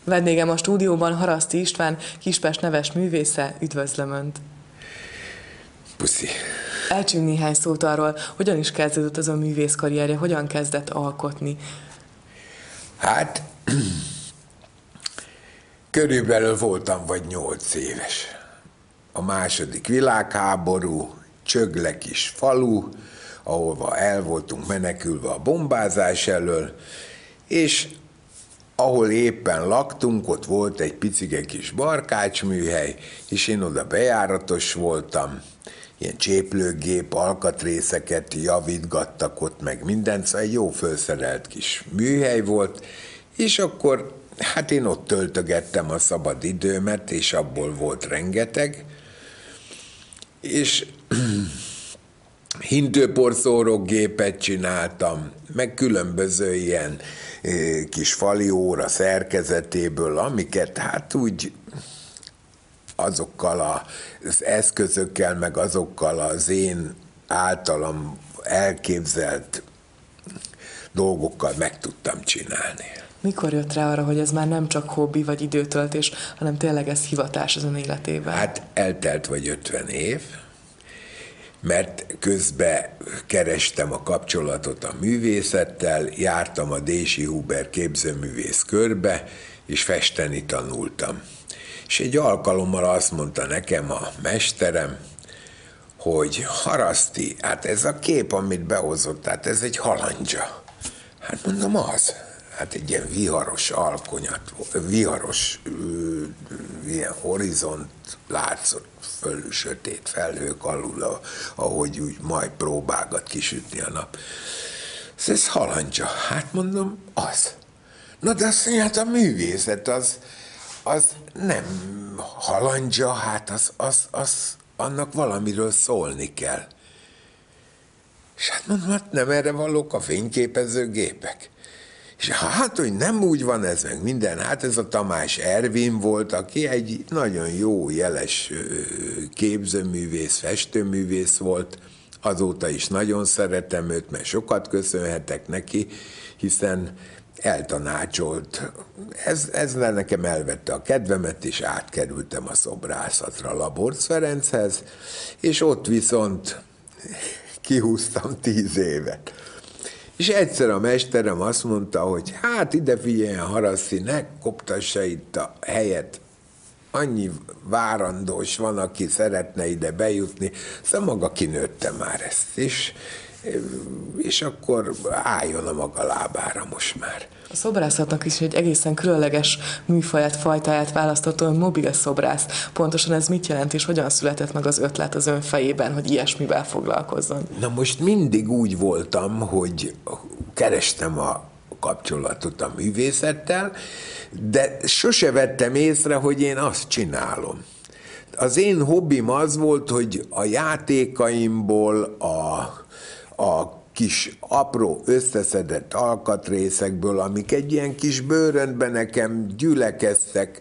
Vendégem a stúdióban Haraszti István, Kispest neves művésze, üdvözlöm Önt. Puszi. Elcsünk néhány szót arról, hogyan is kezdődött az a művész karrierje, hogyan kezdett alkotni. Hát, körülbelül voltam vagy 8 éves. A második világháború, Csögle kis falu, ahova el voltunk menekülve a bombázás elől, és ahol éppen laktunk, ott volt egy picike kis barkácsműhely, és én oda bejáratos voltam, ilyen cséplőgép alkatrészeket javítgattak ott, meg mindent, szóval egy jó felszerelt kis műhely volt, és akkor hát én ott töltögettem a szabad időmet, és abból volt rengeteg, és hintőporszórógépet csináltam, meg különböző ilyen kis fali óra szerkezetéből, amiket hát úgy azokkal az eszközökkel, meg azokkal az én általam elképzelt dolgokkal meg tudtam csinálni. Mikor jött rá arra, hogy ez már nem csak hobbi vagy időtöltés, hanem tényleg ez hivatás az Ön életében? Hát eltelt vagy 50 év, mert közben kerestem a kapcsolatot a művészettel, jártam a Dési Huber képzőművész körbe, és festeni tanultam. És egy alkalommal azt mondta nekem a mesterem, hogy Haraszti, hát ez a kép, amit behozott, hát ez egy halandzsa. Hát mondom, az. Hát egy ilyen viharos alkonyat, viharos ilyen horizont látszott fölül, sötét felhők alul, ahogy úgy majd próbálgat kisütni a nap. Ez halandzsa. Hát mondom, az. Na de azt mondja, hát a művészet az nem halandzsa, hát annak valamiről szólni kell. És hát mondom, hát nem erre valók a fényképezőgépek. És hát, hogy nem úgy van ez meg minden, hát ez a Tamás Ervin volt, aki egy nagyon jó, jeles képzőművész, festőművész volt, azóta is nagyon szeretem őt, mert sokat köszönhetek neki, hiszen eltanácsolt. Ez nekem elvette a kedvemet, és átkerültem a szobrászatra Laborc Ferenchez, és ott viszont kihúztam 10 évet. És egyszer a mesterem azt mondta, hogy hát ide figyeljen Haraszti, ne koptassa itt a helyet, annyi várandós van, aki szeretne ide bejutni, szóval maga kinőtte már ezt, és akkor álljon a maga lábára most már. A szobrászatnak is egy egészen különleges fajtáját választott, Ön mobil szobrász. Pontosan ez mit jelent, és hogyan született meg az ötlet az Ön fejében, hogy ilyesmivel foglalkozzon? Na most mindig úgy voltam, hogy kerestem a kapcsolatot a művészettel, de sose vettem észre, hogy én azt csinálom. Az én hobbim az volt, hogy a játékaimból, a kis apró összeszedett alkatrészekből, amik egy ilyen kis bőröntben nekem gyülekeztek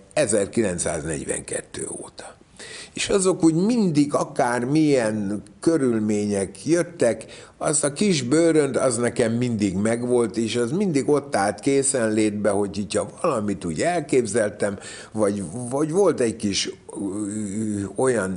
1942 óta. És azok úgy mindig akármilyen körülmények jöttek, az a kis bőrönd az nekem mindig megvolt, és az mindig ott állt készenlétbe, hogy hogyha valamit úgy elképzeltem, vagy volt egy kis olyan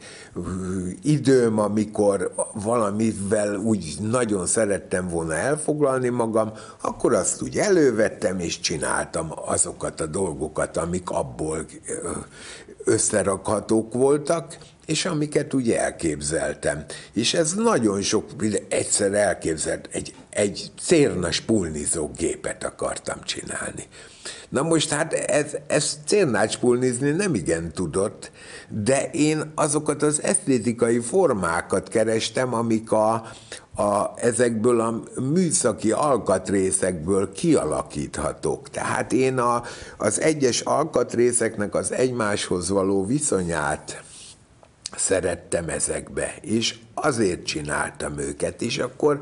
időm, amikor valamivel úgy nagyon szerettem volna elfoglalni magam, akkor azt úgy elővettem, és csináltam azokat a dolgokat, amik abból összerakhatók voltak, és amiket úgy elképzeltem. És ez nagyon sok, egyszer elképzelt, egy cérnas pulnizógépet akartam csinálni. Na most hát ez cérnácspulnizni nem igen tudott, de én azokat az esztétikai formákat kerestem, amik ezekből a műszaki alkatrészekből kialakíthatók. Tehát én az egyes alkatrészeknek az egymáshoz való viszonyát szerettem ezekbe, és azért csináltam őket, és akkor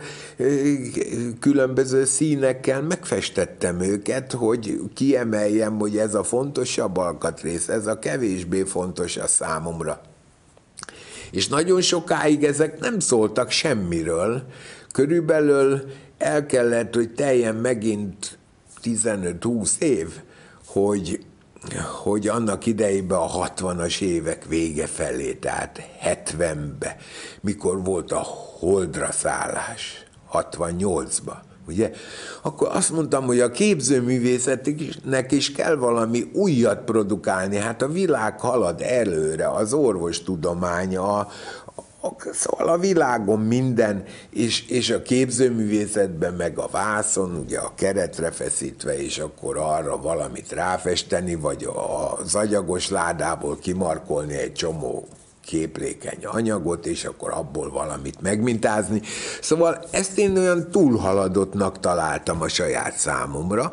különböző színekkel megfestettem őket, hogy kiemeljem, hogy ez a fontosabb alkatrész, ez a kevésbé fontos a számomra. És nagyon sokáig ezek nem szóltak semmiről, körülbelül el kellett, hogy teljen megint 15-20 év, hogy annak idejében a 60-as évek vége felé, tehát 70-be, mikor volt a Holdra szállás, 68-ba, ugye? Akkor azt mondtam, hogy a képzőművészetnek is kell valami újat produkálni. Hát a világ halad előre, az orvostudomány, szóval a világon minden, és a képzőművészetben meg a vászon, ugye a keretre feszítve, és akkor arra valamit ráfesteni, vagy az agyagos ládából kimarkolni egy csomó képlékeny anyagot, és akkor abból valamit megmintázni. Szóval ezt én olyan túlhaladottnak találtam a saját számomra,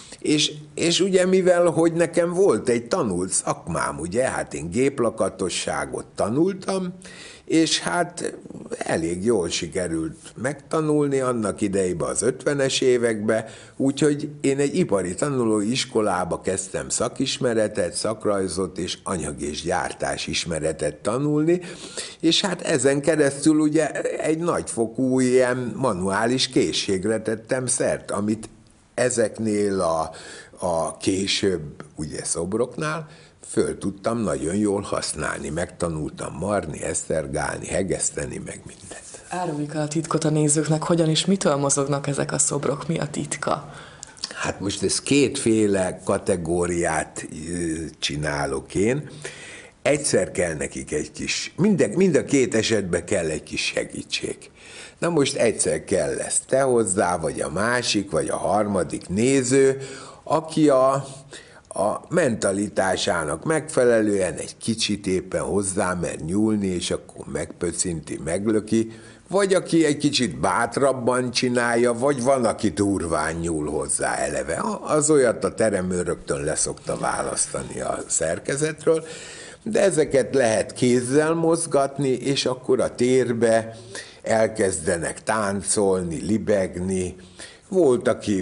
és ugye mivel, hogy nekem volt egy tanult szakmám, ugye, hát én géplakatosságot tanultam, és hát elég jól sikerült megtanulni annak idejében az 50-es években, úgyhogy én egy ipari tanulói iskolába kezdtem szakismeretet, szakrajzot és anyag- és gyártásismeretet tanulni, és hát ezen keresztül ugye egy nagyfokú ilyen manuális készségre tettem szert, amit ezeknél a később ugye szobroknál föl tudtam nagyon jól használni. Megtanultam marni, esztergálni, hegeszteni, meg mindent. Áruljuk el a titkot a nézőknek, hogyan és mitől mozognak ezek a szobrok, mi a titka? Hát most ez kétféle kategóriát csinálok én. Egyszer kell nekik egy kis, mind a két esetben kell egy kis segítség. Na most egyszer kell lesz te hozzá, vagy a másik, vagy a harmadik néző, aki a mentalitásának megfelelően egy kicsit éppen hozzámer nyúlni, és akkor megpöcinti, meglöki, vagy aki egy kicsit bátrabban csinálja, vagy van, aki durván nyúl hozzá eleve. Az olyat a teremőr rögtön leszokta választani a szerkezetről, de ezeket lehet kézzel mozgatni, és akkor a térbe elkezdenek táncolni, libegni. Volt, aki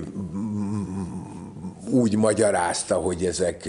úgy magyarázta, hogy ezek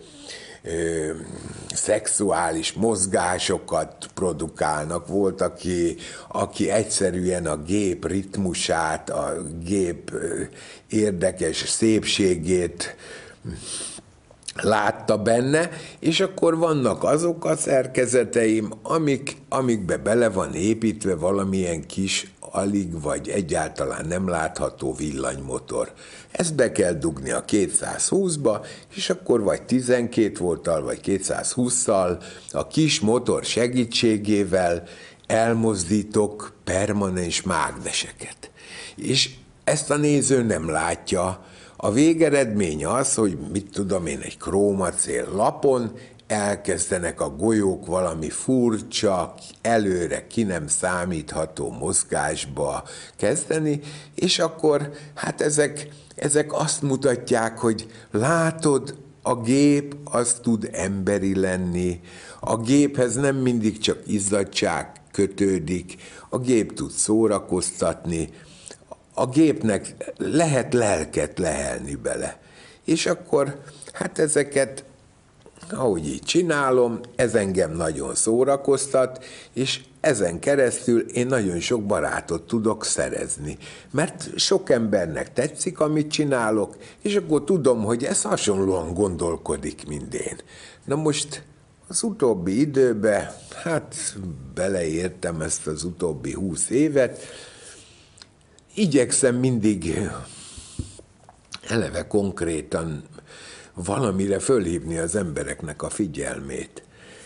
szexuális mozgásokat produkálnak. Volt, aki egyszerűen a gép ritmusát, a gép érdekes szépségét látta benne, és akkor vannak azok a szerkezeteim, amikbe bele van építve valamilyen kis, alig vagy egyáltalán nem látható villanymotor. Ezt be kell dugni a 220-ba, és akkor vagy 12 volttal, vagy 220-szal a kis motor segítségével elmozdítok permanens mágneseket. És ezt a néző nem látja. A végeredmény az, hogy mit tudom én, egy krómacél lapon elkezdenek a golyók valami furcsa, előre ki nem számítható mozgásba kezdeni, és akkor hát ezek azt mutatják, hogy látod, a gép az tud emberi lenni, a géphez nem mindig csak izzadtság kötődik, a gép tud szórakoztatni, a gépnek lehet lelket lehelni bele. És akkor hát ezeket, ahogy így csinálom, ez engem nagyon szórakoztat, és ezen keresztül én nagyon sok barátot tudok szerezni. Mert sok embernek tetszik, amit csinálok, és akkor tudom, hogy ez hasonlóan gondolkodik, mint én. Na most az utóbbi időben, hát beleértem ezt az utóbbi 20 évet, igyekszem mindig eleve konkrétan valamire fölhívni az embereknek a figyelmét,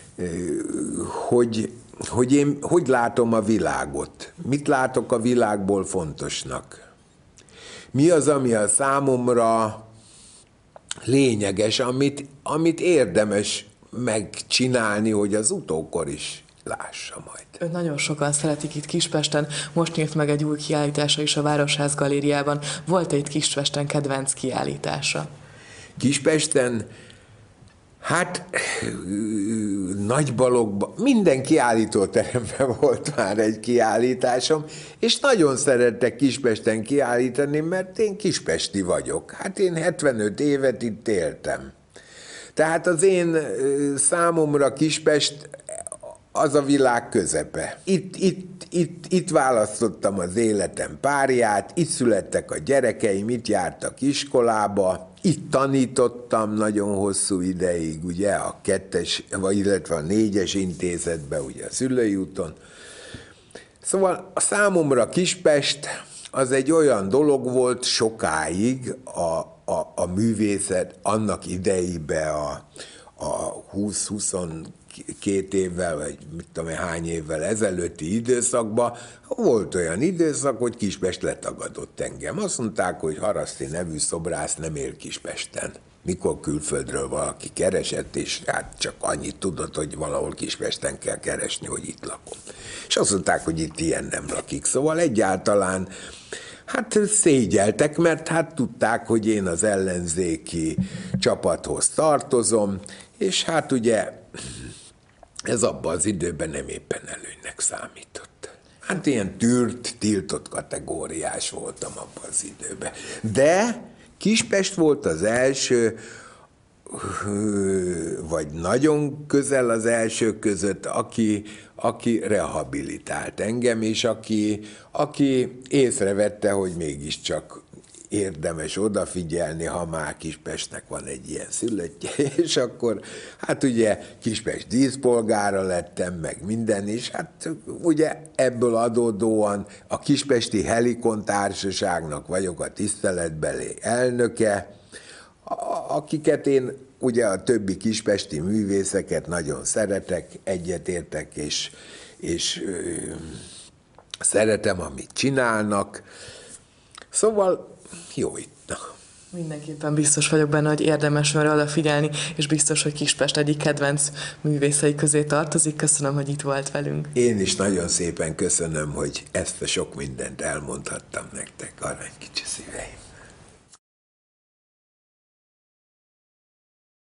hogy én hogy látom a világot, mit látok a világból fontosnak, mi az, ami a számomra lényeges, amit érdemes megcsinálni, hogy az utókor is lássa majd. Őt nagyon sokan szeretik itt Kispesten, most nyílt meg egy új kiállítása is a Városház galériában. Volt itt Kispesten kedvenc kiállítása? Kispesten, hát Nagybalogban, minden kiállítóteremben volt már egy kiállításom, és nagyon szerettek Kispesten kiállítani, mert én kispesti vagyok. Hát én 75 évet itt éltem. Tehát az én számomra Kispest az a világ közepe. Itt választottam az életem párját, itt születtek a gyerekeim, itt jártak iskolába, Itt tanítottam nagyon hosszú ideig, ugye, a 2-es, illetve a 4-es intézetben, ugye a Szülői úton. Szóval a számomra Kispest az egy olyan dolog volt sokáig a művészet annak idejében a 20-22 évvel, vagy mit tudom én, hány évvel ezelőtti időszakban volt olyan időszak, hogy Kispest letagadott engem. Azt mondták, hogy Haraszti nevű szobrász nem él Kispesten. Mikor külföldről valaki keresett, és hát csak annyit tudott, hogy valahol Kispesten kell keresni, hogy itt lakom. És azt mondták, hogy itt ilyen nem lakik. Szóval egyáltalán hát szégyeltek, mert hát tudták, hogy én az ellenzéki csapathoz tartozom, és hát ugye ez abban az időben nem éppen előnynek számított. Hát ilyen tiltott kategóriás voltam abban az időben. De Kispest volt az első, vagy nagyon közel az első között, aki rehabilitált engem, és aki észrevette, hogy mégiscsak érdemes odafigyelni, ha már Kispestnek van egy ilyen szülöttje, és akkor hát ugye Kispest díszpolgára lettem, meg minden is, hát ugye ebből adódóan a Kispesti Helikon Társaságnak vagyok a tiszteletbeli elnöke, akiket én ugye a többi kispesti művészeket nagyon szeretek, egyetértek, és szeretem, amit csinálnak. Szóval jó itt. Mindenképpen biztos vagyok benne, hogy érdemes önre odafigyelni, és biztos, hogy Kispest egyik kedvenc művészei közé tartozik. Köszönöm, hogy itt volt velünk. Én is nagyon szépen köszönöm, hogy ezt a sok mindent elmondhattam nektek, arany kicsi szíveim.